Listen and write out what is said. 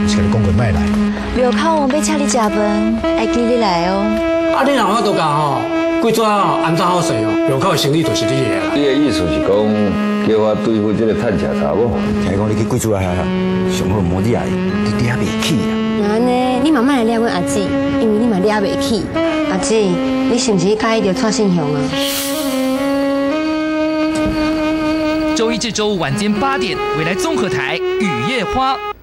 是跟你讲过卖来。 庙口要请你食饭，爱记你来哦。 啊，你若我都讲吼，贵州哦安怎好势哦，庙口的生意就是你的啦。 你的意思是讲，叫我对付这个趁车查某？ 听讲你去贵州啊，上好摸你阿姨，你嗲袂起啊。 那呢，你慢慢来了阮阿姊，因为你嘛了袂起。阿姊，你是不是介意着蔡信雄啊？ 周一至周五晚间8点，未来综合台《雨夜花》。